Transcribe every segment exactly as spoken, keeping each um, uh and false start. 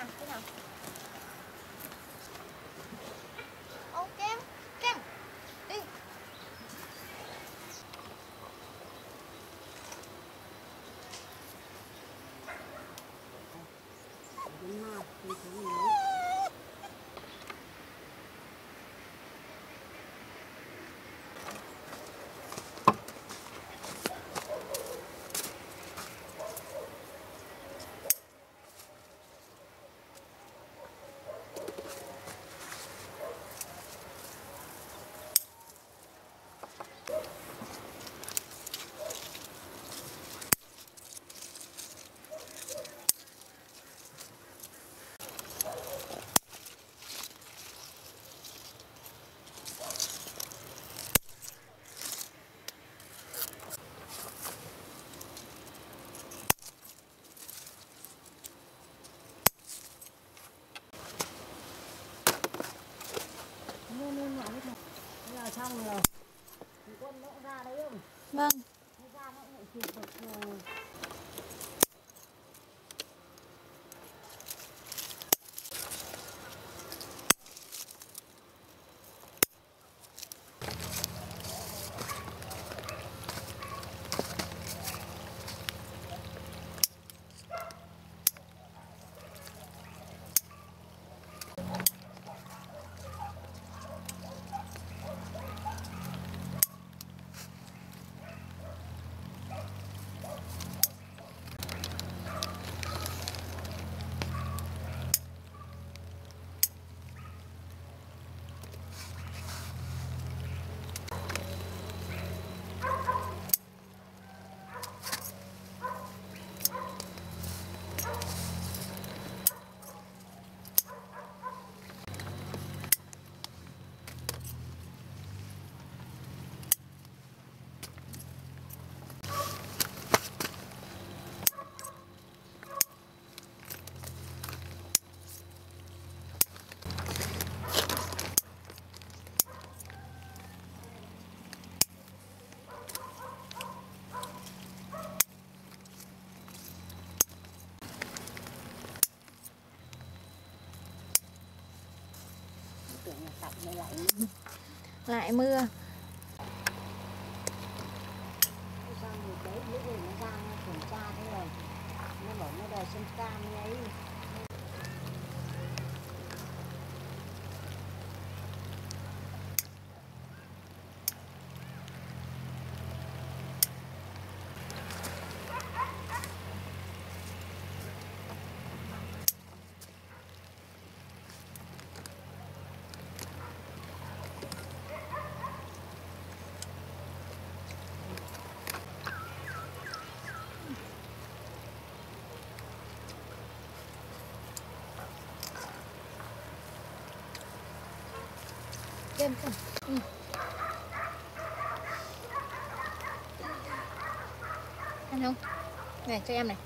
Cái nào? Ô, kem, kem. Đi. Đến nào, đi xuống lấy. Xong rồi, thì con nó ra đấy không? Vâng. Nó ra nó lại chụp được. Lại, lại mưa. xong rồi đấy lúc rồi nó ra nó kiểm tra thế rồi nó bảo nó đòi xem cam ấy. Kem, kem. Ừ. Ăn không? Này, cho em này.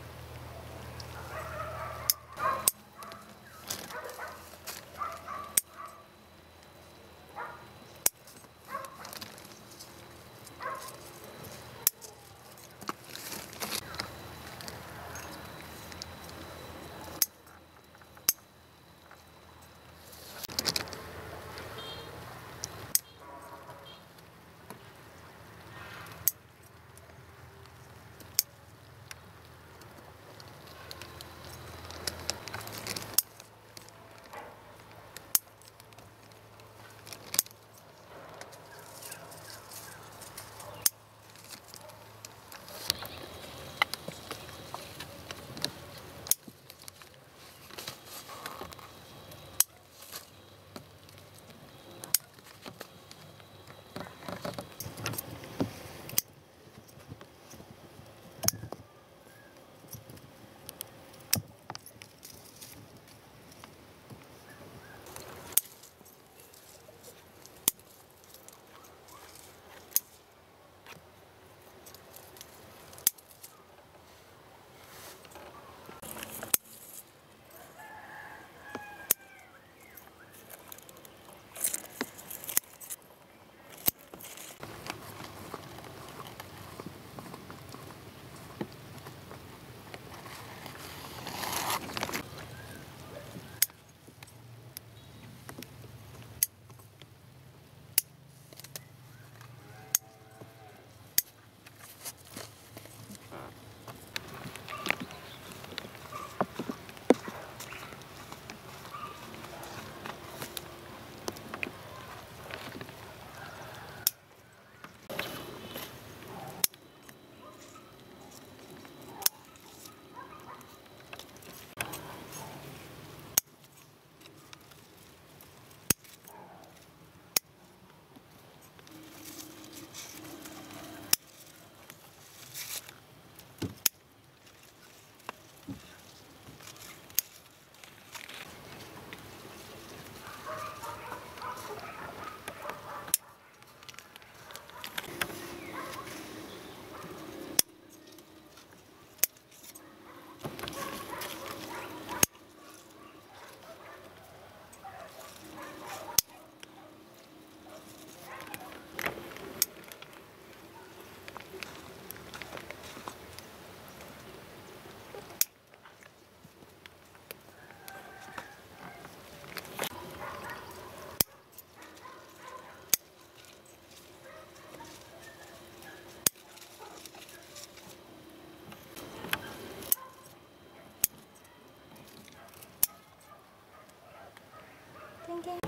kem kem.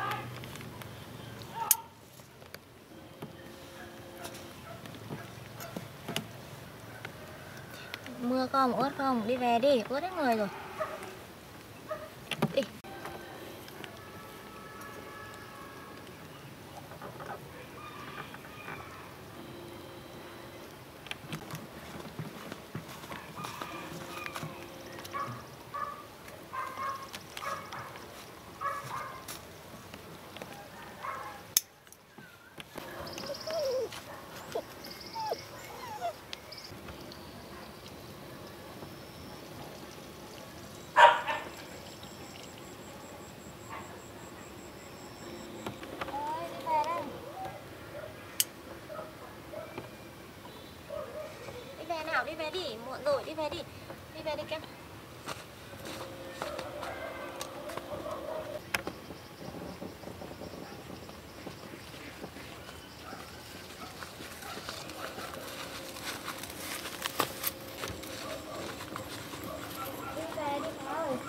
Mưa không, ướt không? Đi về đi, ướt hết người rồi. Đi. Đi về đi, muộn rồi, đi về đi. Đi về đi Kem. Đi về đi thôi.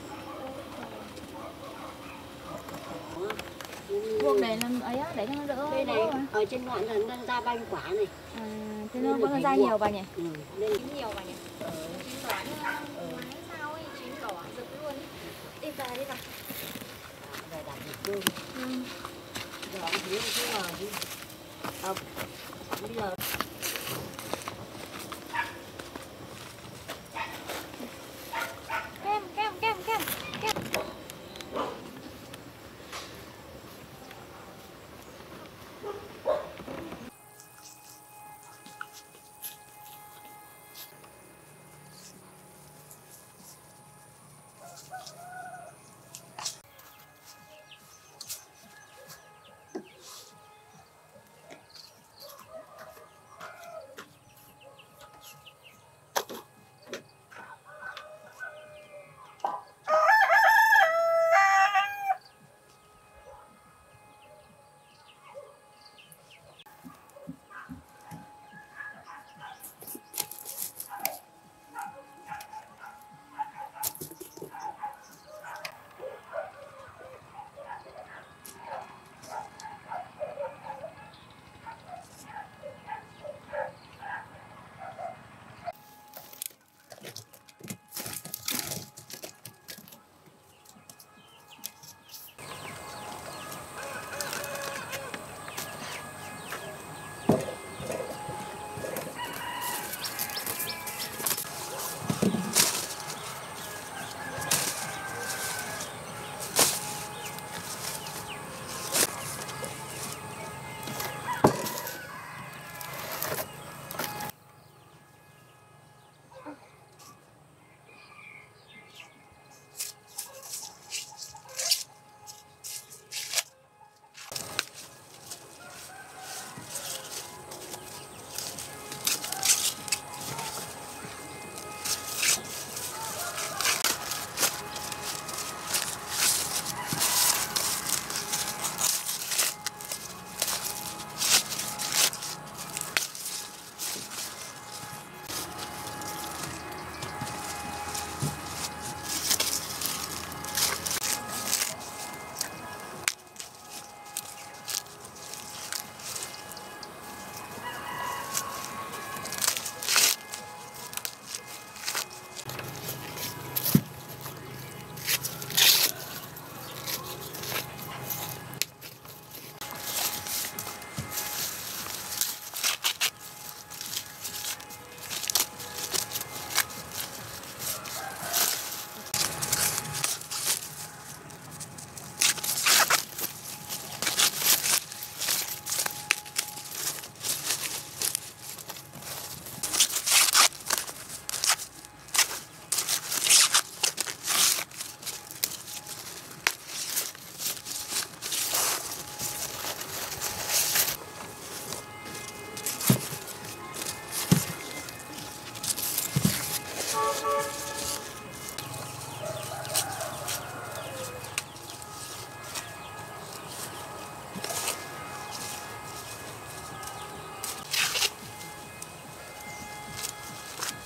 Buông để làm ấy á, để cho nó đỡ. Đây này, ở trên ngọn là nó ra banh quả này. À, thế nó vẫn ra nhiều bà nhỉ? Ừ, lên Chín nhiều bà nhỉ? Ừ. Chín đỏ như ngoái sao ấy, chín đỏ rực luôn ấy. Đi về đi bà. về đặt được cơm. Ừ. Giờ ông thấy thế nào chứ? Không, bây giờ Kem, kem, kem, kem, kem.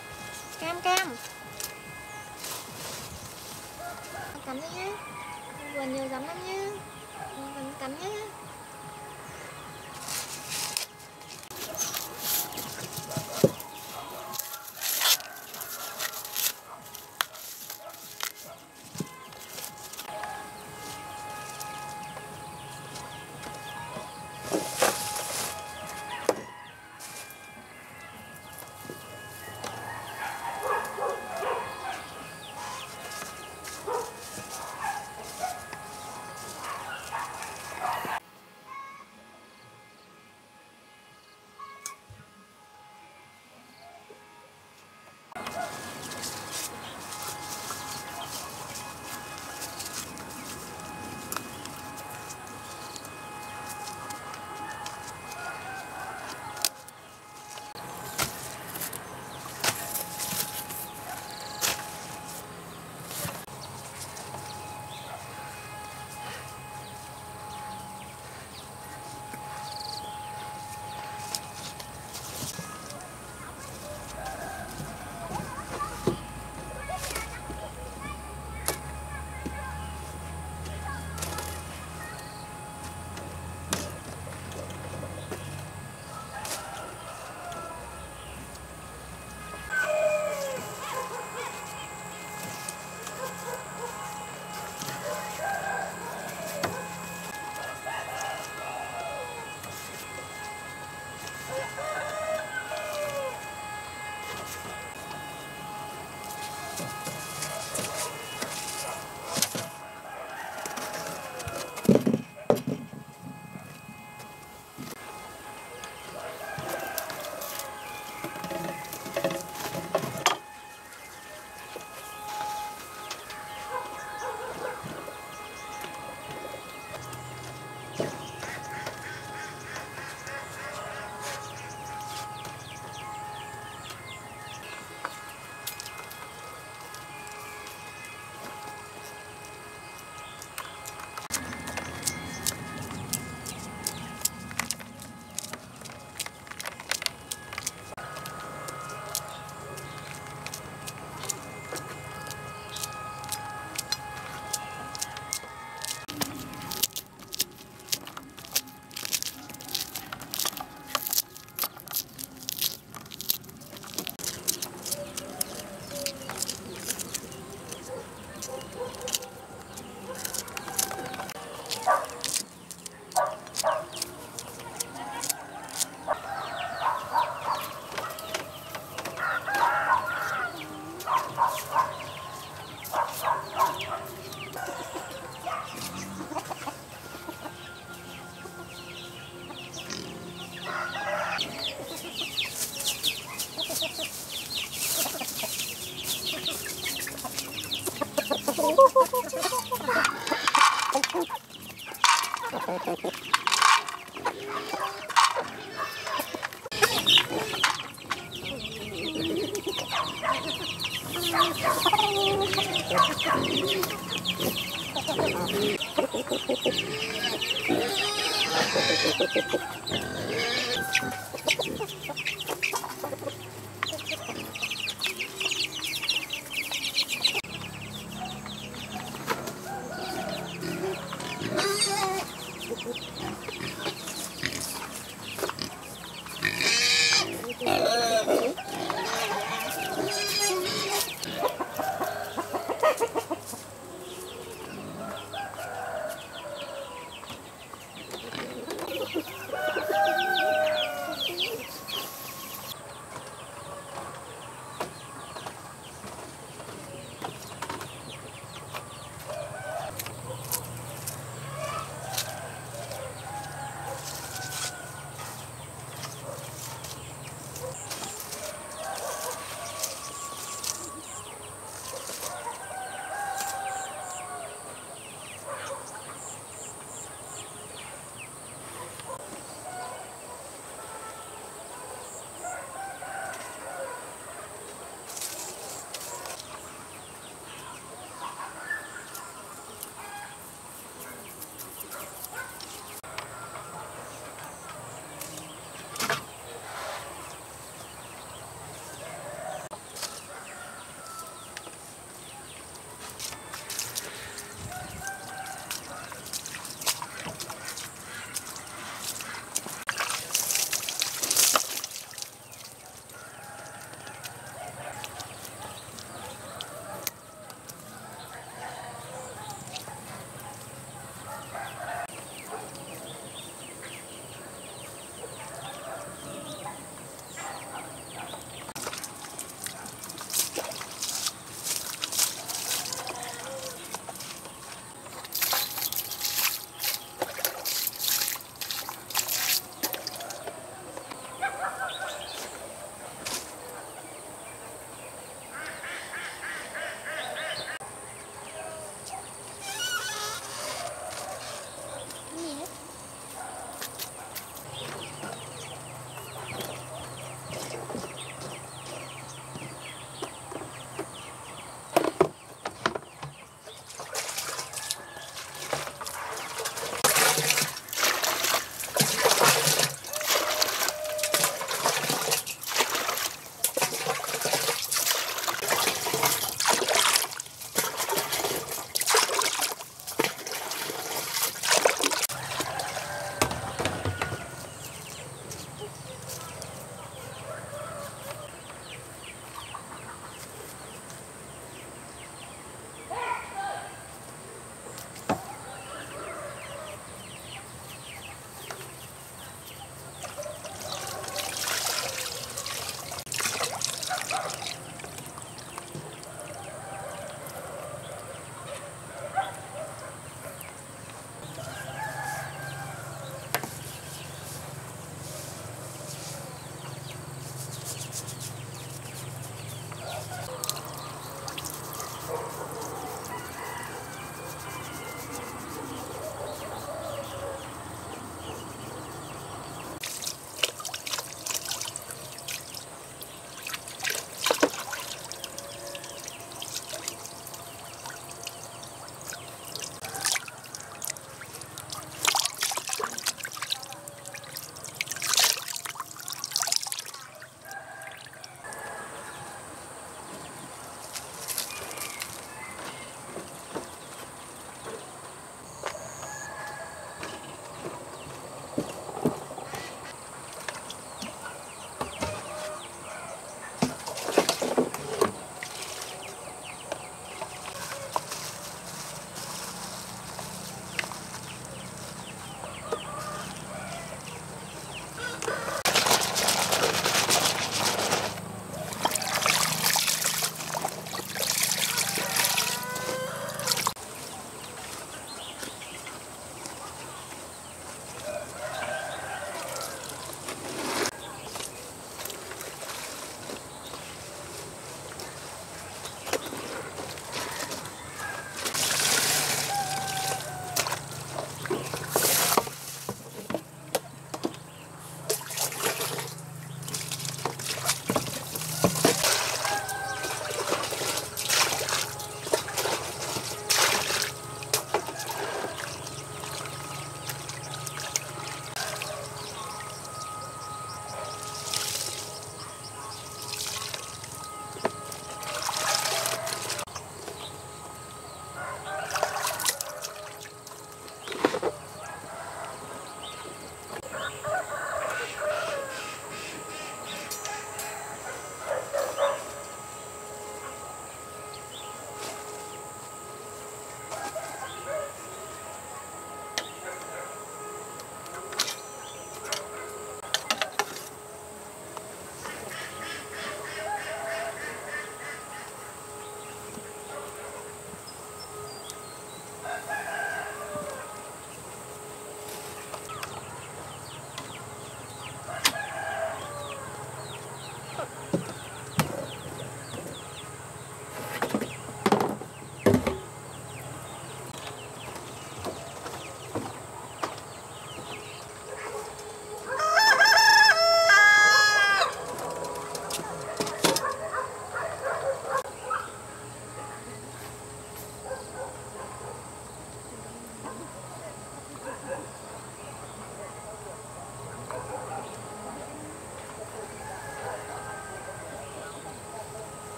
Cam cam. Cắm đi nhé. vườn nhiều rắn lắm nhá, rắn cắn nhá.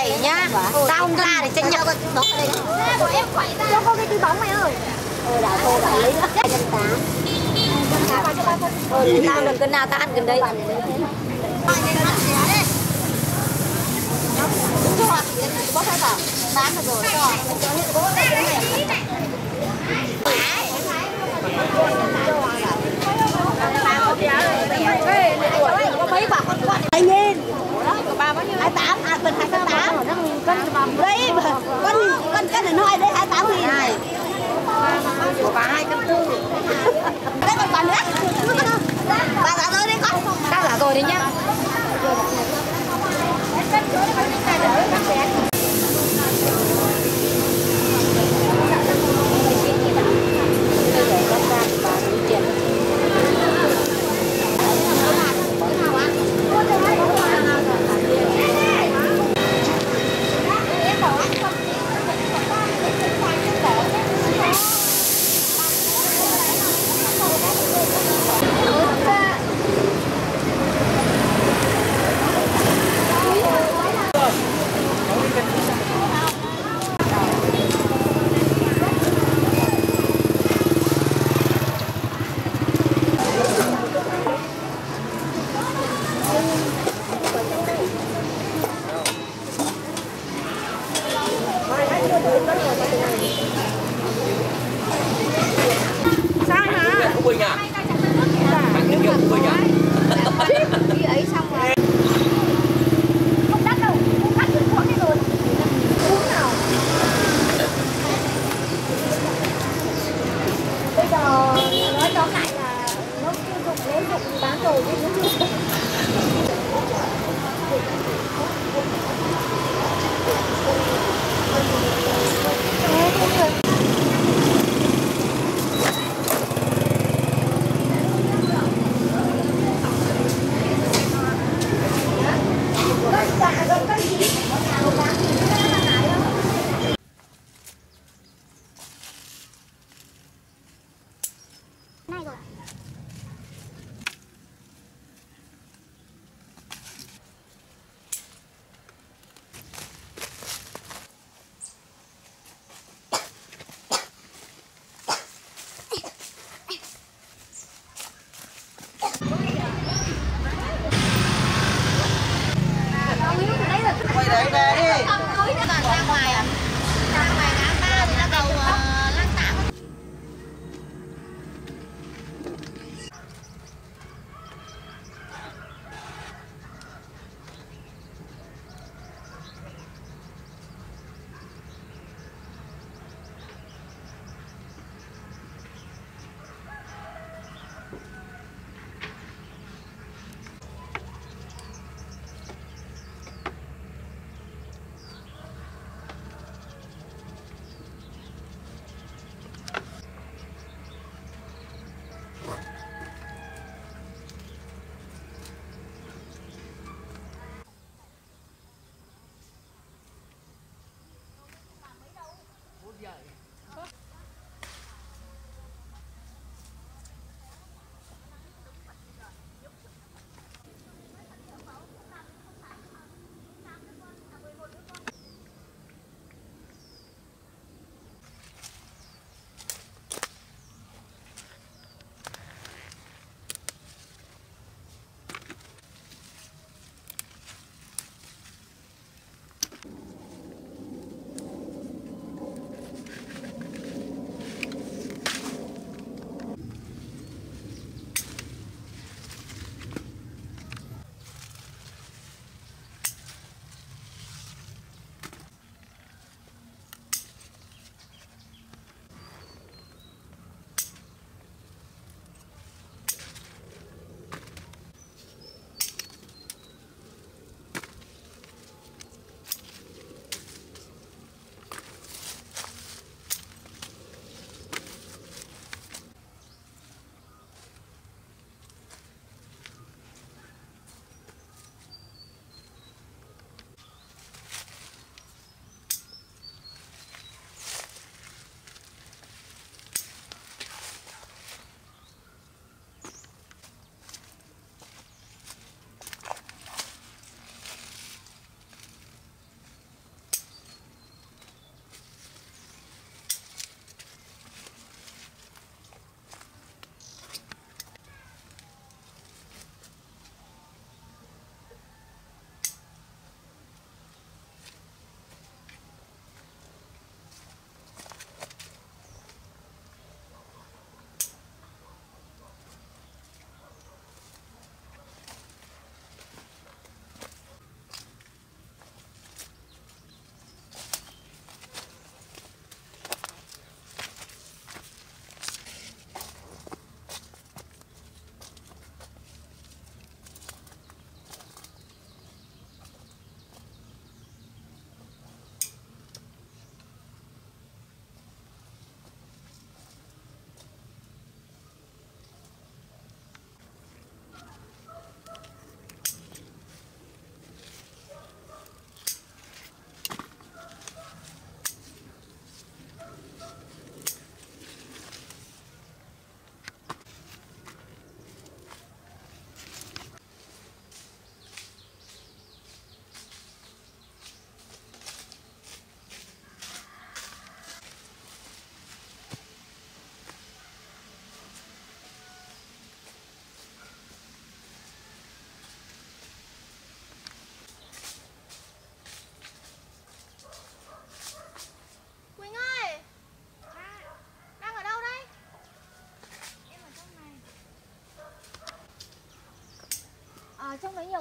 bảy nhá. Tao không ra để tranh nhau. Bọn em quậy ra. Cho con cái túi bóng mày ơi. Ờ đã thôi đã lấy nữa. hai trăm tám. Ờ tao được cân nào tao ăn gần đây. Bóc hết vào. Bán được rồi. Cho hết bố này. Có mấy bà con quạt. Anh nhìn. Của bà bao nhiêu? hai tám, à bên hai trăm tám. Đấy, con con cái này nói đấy hai mươi tám nghìn này. Của bà hai cân tư. Đấy còn bà nữa. Bà giả rồi đấy con. Tao giả rồi đấy nhá.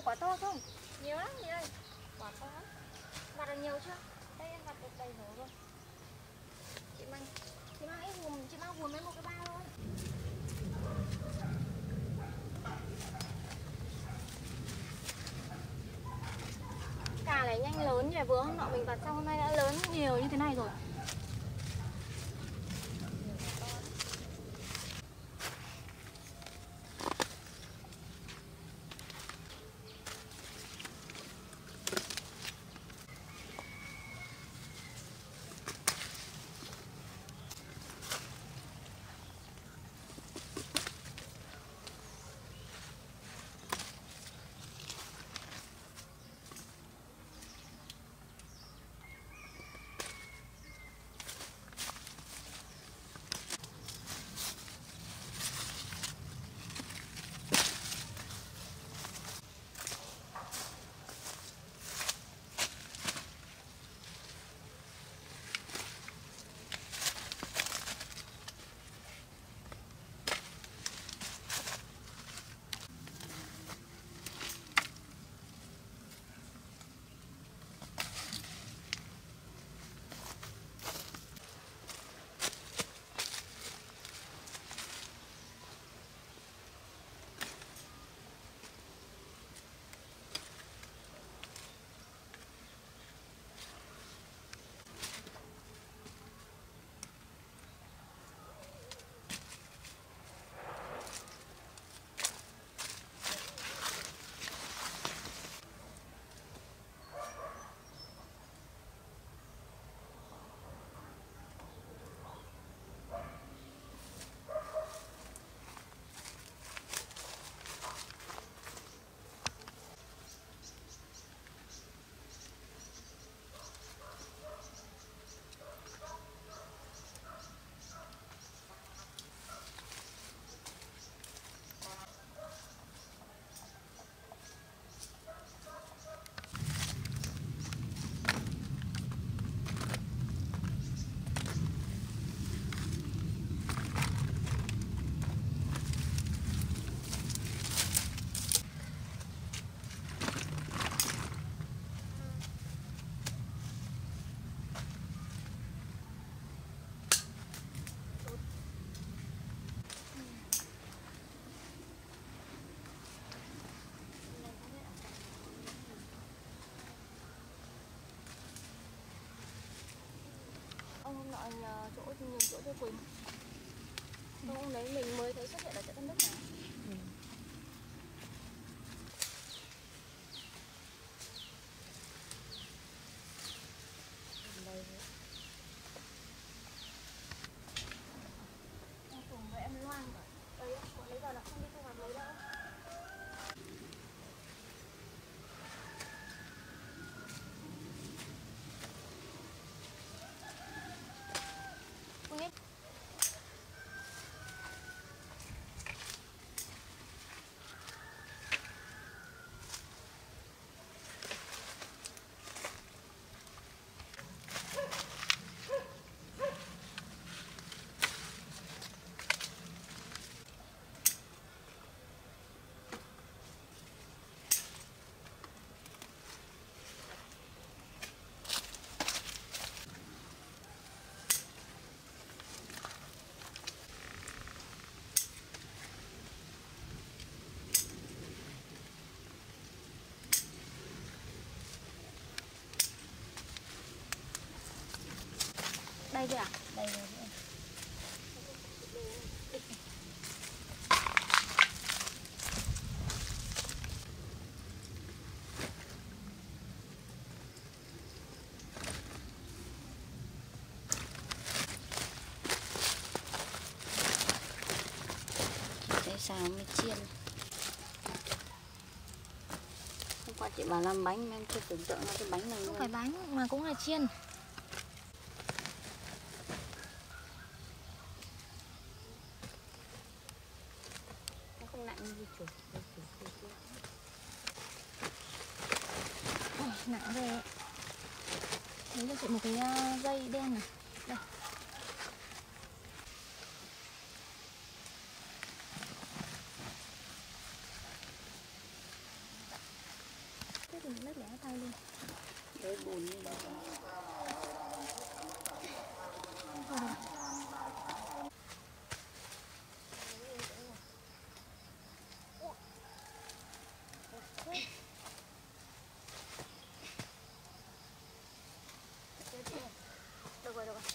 nào quả to không? Nhiều lắm chị ơi. Quả to lắm. Vặt được nhiều chưa? Đây em vặt được đầy đủ rồi. Chị mang chị mang ít hùm, chị mang hùm với một cái bao thôi. Cà này nhanh lớn nhỉ, vừa hôm nọ mình vặt xong hôm nay đã lớn nhiều như thế này rồi. Ông hôm nọ nhờ chỗ nhiều chỗ cho Quỳnh. Ông hôm đấy mình mới thấy xuất hiện ở chợ Tân Đức này. Ừ. Em cùng với em Loan rồi. Đây á, bọn lấy giờ là không đi thu hoạch lấy đâu. Đây rồi à? Đây rồi. Để xào mới chiên. Hôm qua chị bảo làm bánh mà em chưa tưởng tượng ra cái bánh này luôn. Không phải bánh mà cũng là chiên. Nó không nặng như chuột. Ôi, nặng ghê ấy. Lấy cho chị một cái dây đen này. Đây. tay luôn. Đấy bùn như vậy. Được rồi, được rồi.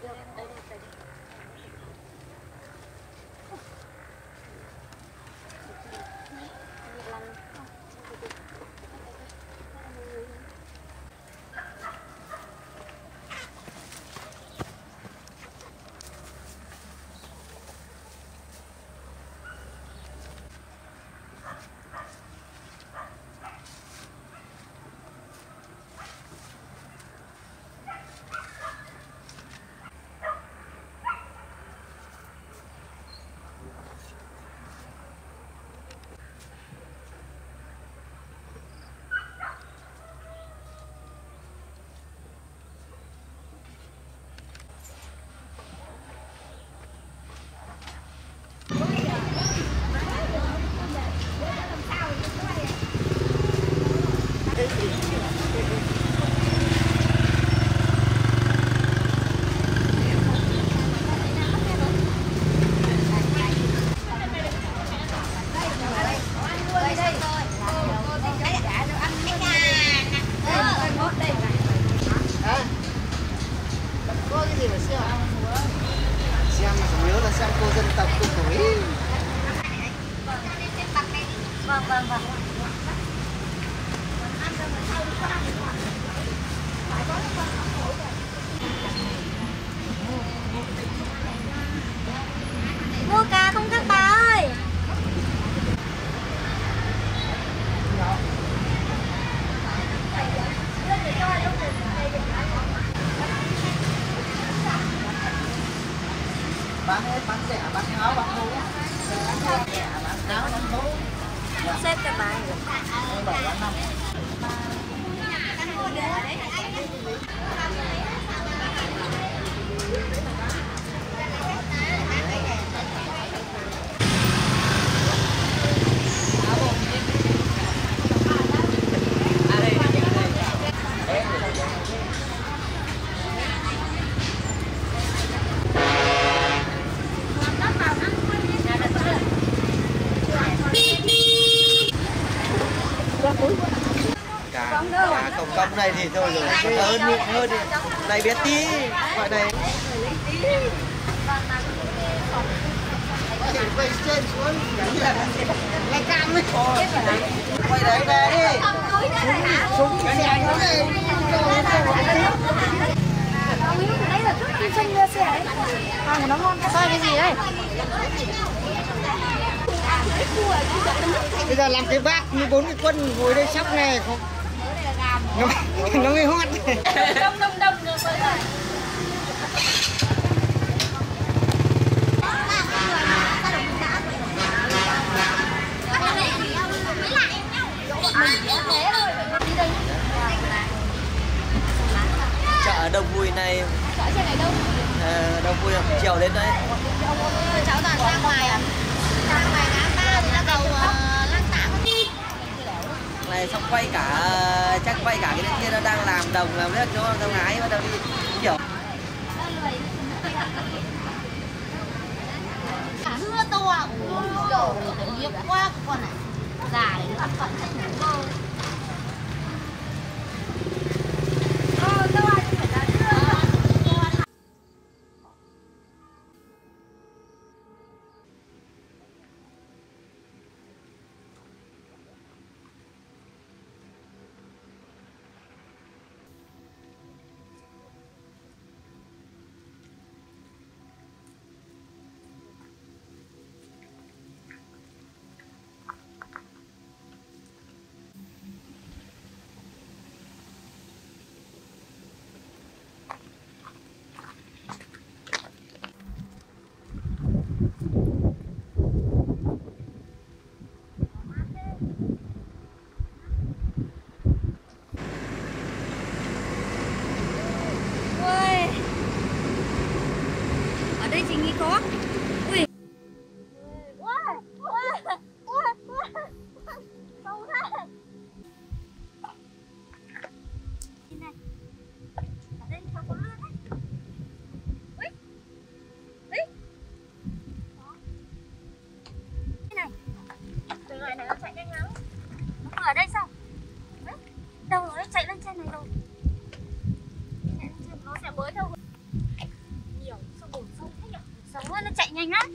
Đây đây đây. Vâng, vâng, vâng. Mua cá không các bà ơi. Bán hết, bán rẻ, bán áo, bán mũ. Bán rẻ, bán áo, bán mũ. Xếp cho bà. bảy bán năm. Cả, cả cổng cổng này thì thôi rồi, hơn hơn, hơn đi. Này biết tí, gọi này. Quay trên xuống, lại cam ấy. Quay đấy về đi. Xuống xe nó này. Đấy là trước khi xanh ra xe đấy. Hàng của nó ngon. Coi cái gì đây? Bây giờ làm cái bát như bốn cái quân ngồi đây sóc này không? Nó, nó mới hot. Đông đông đông rồi rồi. Chợ Đông Vui này. Chợ trên này đâu? À, Đông Vui là chiều đến đấy. Cháu toàn ra ngoài à? Ra ngoài ngã ba thì là cầu Lăng Tạng. Này xong quay cả, chắc quay cả cái kia nó đang làm đồng làm hết cho nó ngái bắt đầu đi kiểu. Hưa to, ôi dồi, hiếp quá con này. Già để nó ăn cẩn thận ngủ. Ờ, đâu ai phải ra chưa? Đây chị nghĩ có. Ui. Ui. Ui. Ui. Sâu thế. Nhìn này. Ở đây không có luôn đấy. Ui. Ui. Đó. Cái này. Cái loại này nó chạy nhanh lắm. Nó không ở đây sao? Đấy. Đâu rồi, chạy lên trên này rồi. Nó sẽ bới theo. nhanh lắm.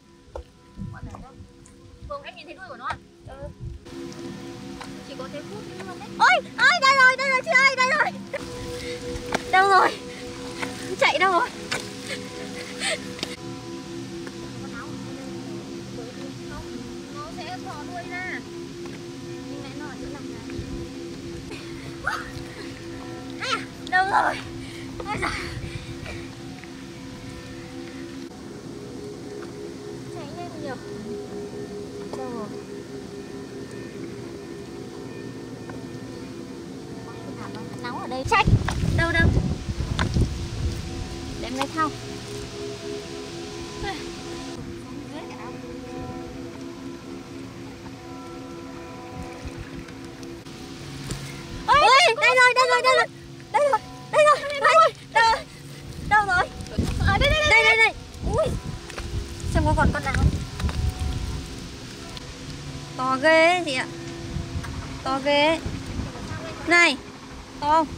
Vương em nhìn thấy đuôi của nó à? Ừ. Chỉ có thấy phút nữa đấy. Ôi, ôi đây rồi, đây rồi chị ơi, đây rồi. Đâu rồi? Chạy đâu rồi? Nó sẽ thò đuôi ra. Nhưng nãy nó ở chỗ nào này? À, đâu rồi? Ôi giời. Chạy nhanh nhiều. Đâu rồi? Nóng ở đây. Chạy. Đâu đâu? Để em lấy thau. Ôi, đây rồi, đây rồi, đây rồi. Đây rồi, đây rồi, đây rồi. Đâu, đâu rồi? Ở đây, đây, đây, đây, đây. Ui. Xem có còn con nào không? To ghê ấy chị ạ. To ghê ấy. Này, to không?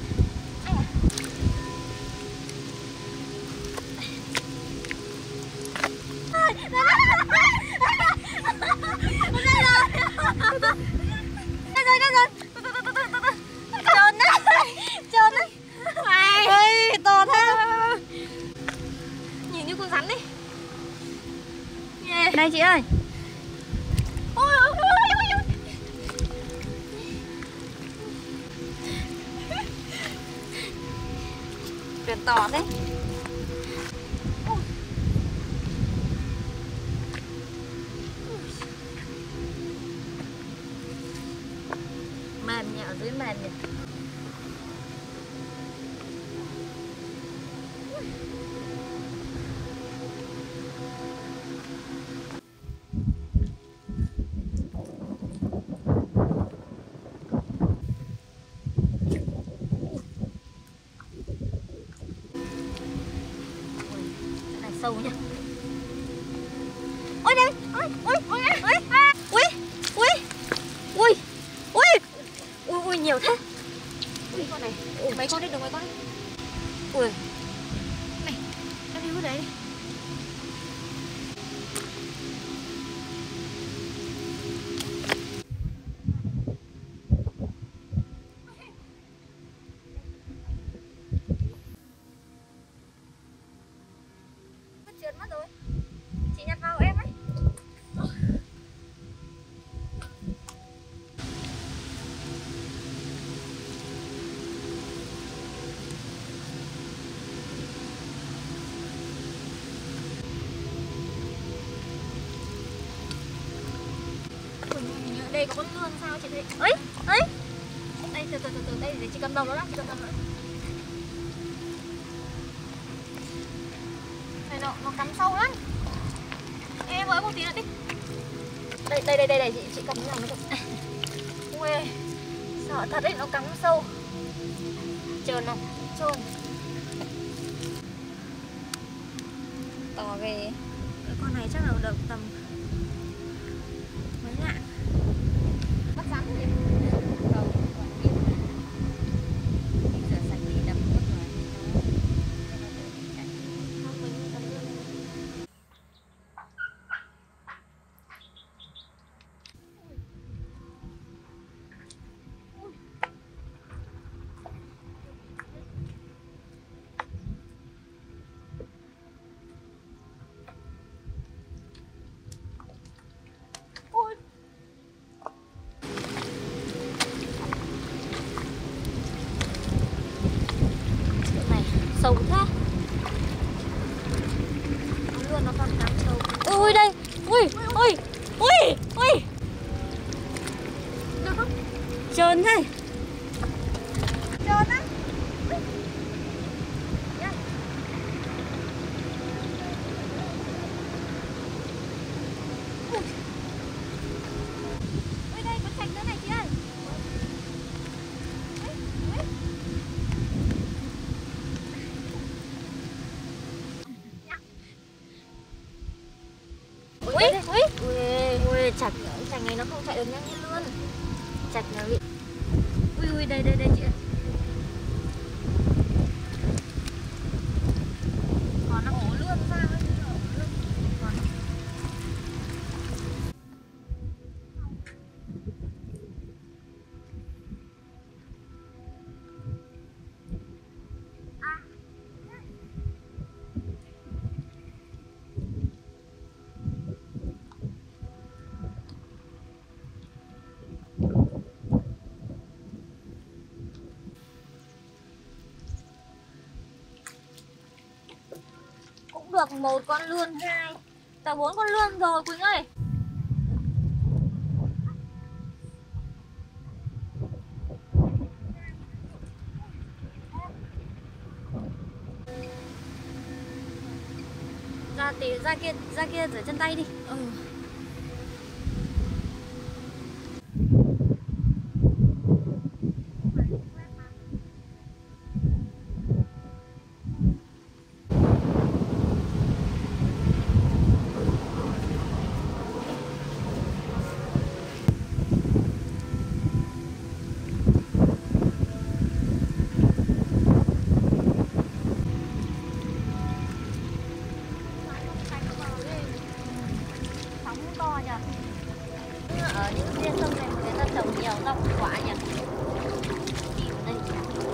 Đây chị ơi. Ôi ôi ôi ôi. Tuyệt to thế. Mềm nhỉ, ở dưới mềm nhỉ. Sâu nhá. Ôi đây, ôi, ôi, ôi, ôi, ui, ui, ui, ui, ui, ui, nhiều thế. Ui, con này, ui, mấy con đi, đừng mấy con đi. Ui, này, em đi vứt đấy đi. Trượt mất rồi. Chị nhặt vào em ấy. Đây có con lươn sao chị thấy? Ấy, ấy. Đây từ từ từ từ đây để chị cầm đầu nó lắm, chị cầm đầu nó. Nó, nó cắm sâu lắm. Em với một tí nữa đi. Đây đây đây đây, đây. chị chị cầm cái này nó cầm. Ui, sợ thật đấy, nó cắm sâu. Trơn không? Trơn. To ghê. Cái con này chắc là được tầm mấy lạng. Bắt rắn gì? Không, còn biết mà. Đi rửa sạch đi đập nước rồi. Không, mình cầm nước. Sâu thế. Luôn nó còn cắm sâu. Ui đây. Ui, ui, ui, ui. Được không? Trơn thế. Trơn á. Ui đây có sạch nữa này chị ơi. Ui, ui, ui, ui, chạch, chạch này nó không chạy được nhanh như luôn. Chạch nó bị. Ui, ui, đây, đây, đây chị ạ. Còn nó ổ luôn ra. được một con lươn, hai tờ bốn con lươn rồi Quỳnh ơi. Ra tí ra kia ra kia rửa chân tay đi. Ừ. Sóng to nhỉ. Ở những trên sông này người ta trồng nhiều rau củ quả nhỉ. Đi vào đây.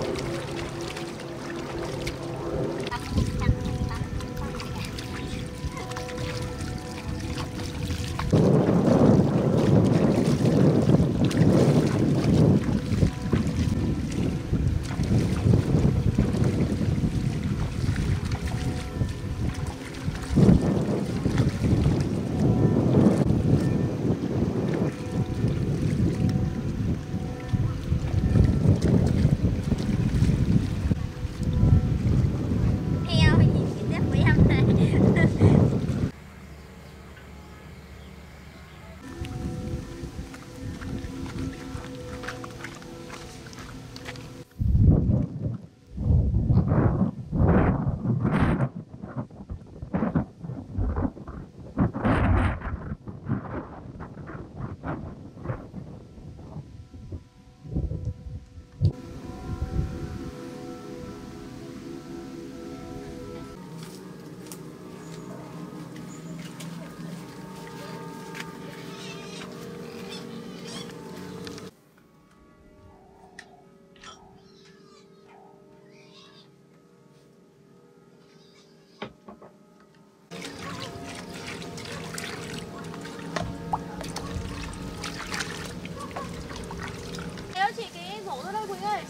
Chị cái rổ ra đây Quỳnh ơi.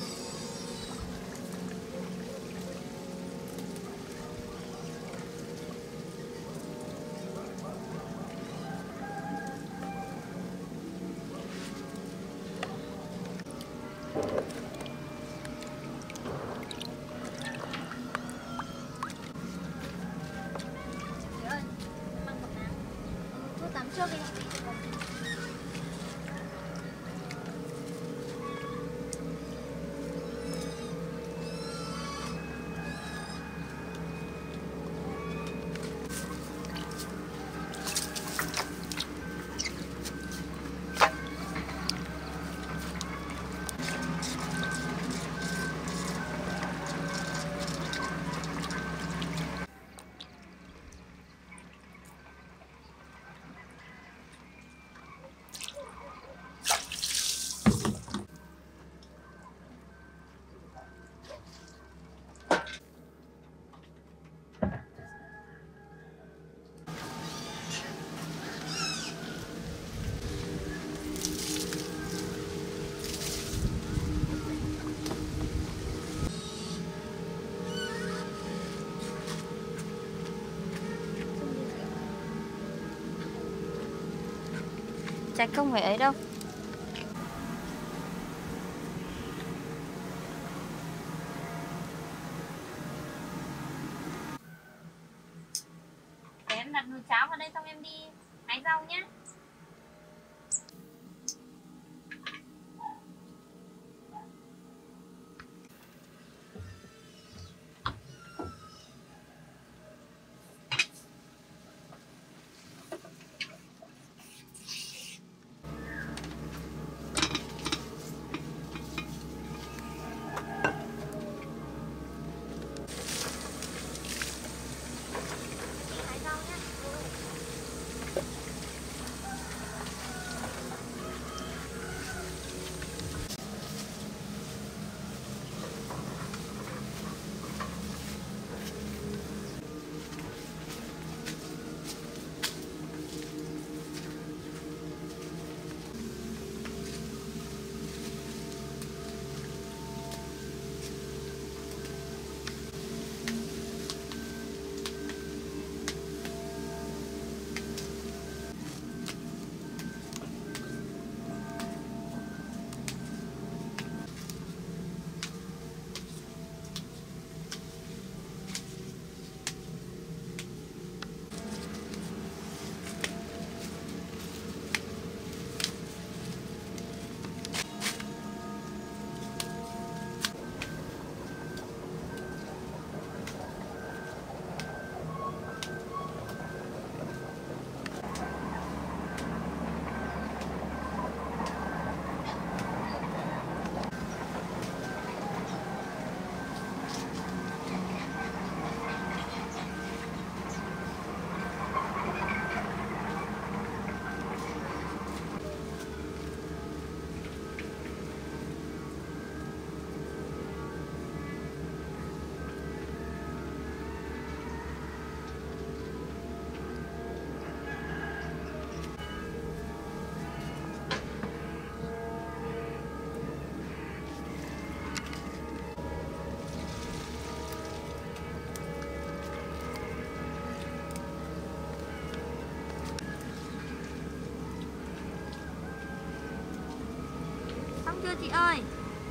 Chị ơi, mang quần áo. Thôi tắm trước đi. Chắc không phải ấy đâu. Để em đặt nồi cháo vào đây xong em đi hái rau nhé. chị ơi.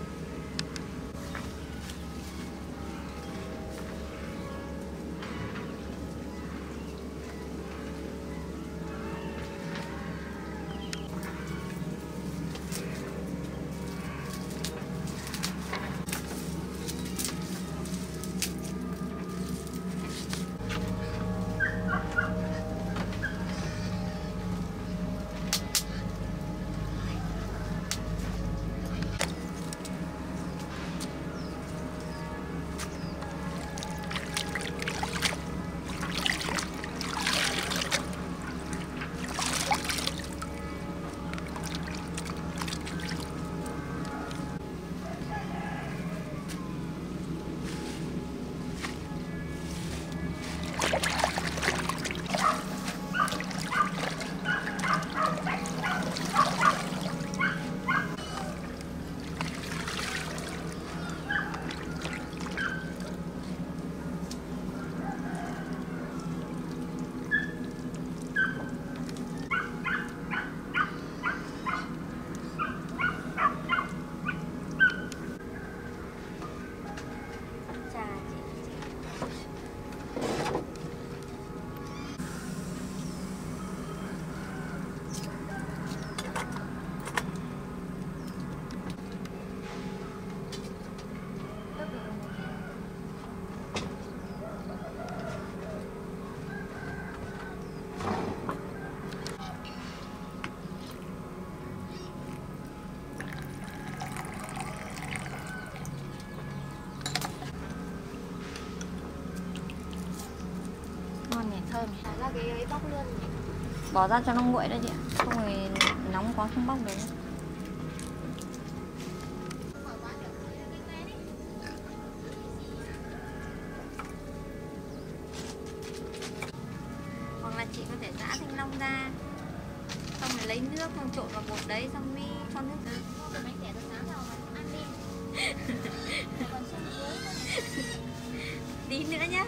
Ngon nhỉ, thơm nhỉ. Là cái ấy bóc luôn nhỉ? Bỏ ra cho nó nguội đấy chị ạ. Không thì nóng quá không bóc được. Hoặc là chị có thể giã thanh long ra, xong rồi lấy nước xong trộn vào bột đấy xong mới cho nước ra. Cái bánh tẻ nó sáng nào mà ăn đi. Còn xuống dưới. Tí nữa nhá.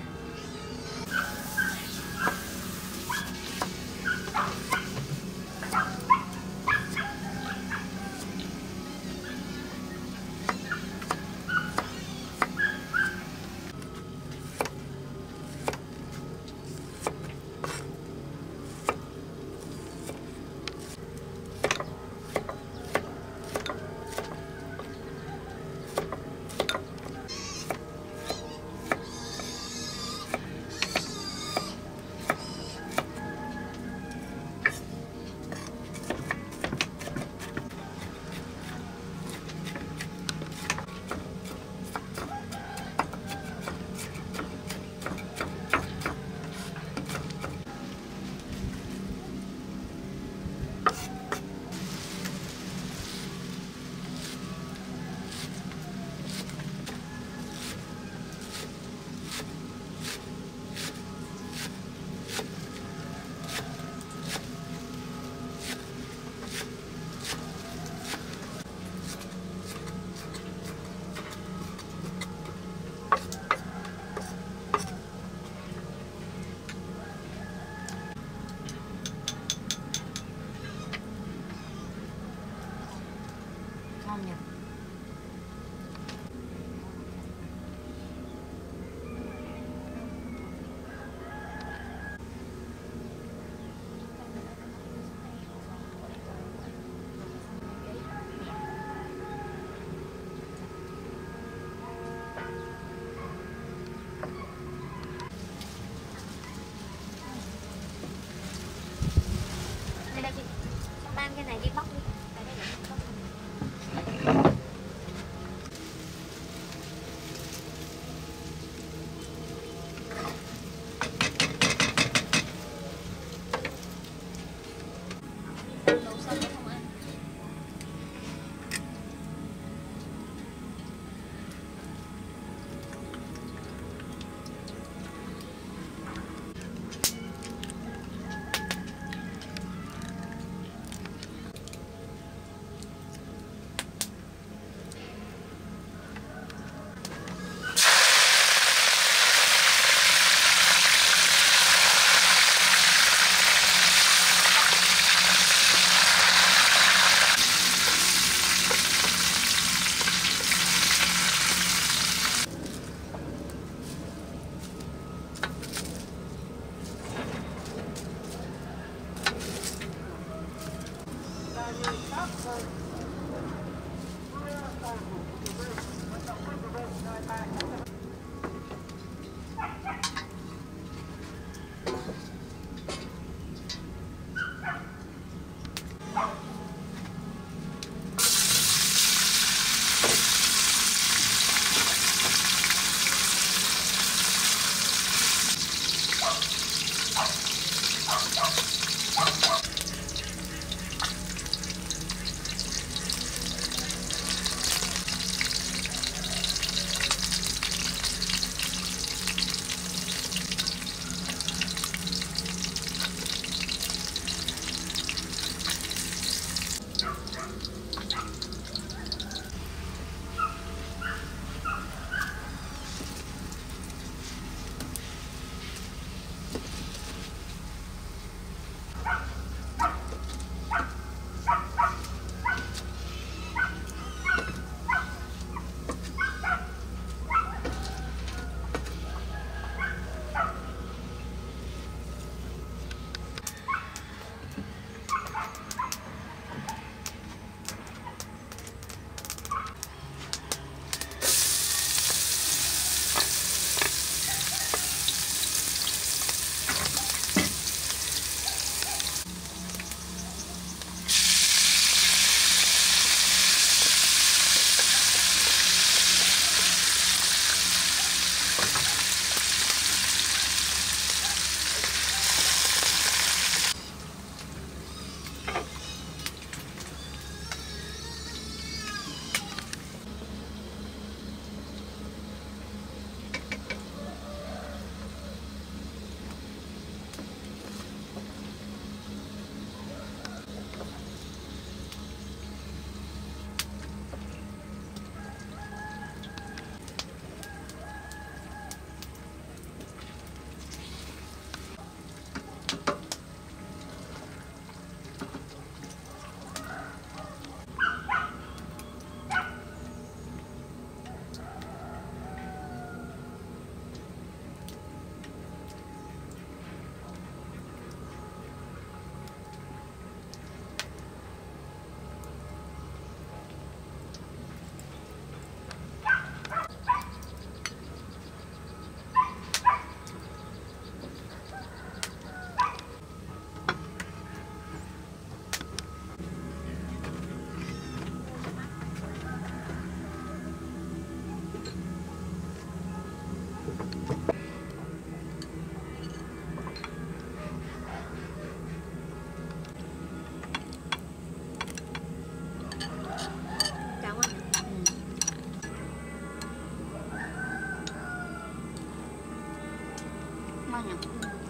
Mang nhỉ?